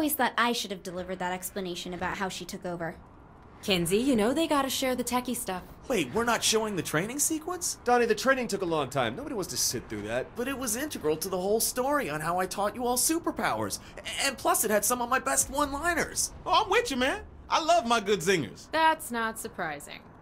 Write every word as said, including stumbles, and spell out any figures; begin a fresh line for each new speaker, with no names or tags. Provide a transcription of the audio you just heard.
always thought I should have delivered that explanation about how she took over.
Kinsey, you know they gotta share the techie stuff.
Wait, we're not showing the training sequence?
Donnie, the training took a long time. Nobody wants to sit through that.
But it was integral to the whole story on how I taught you all superpowers. And plus it had some of my best one-liners.
Oh, I'm with you, man. I love my good zingers.
That's not surprising.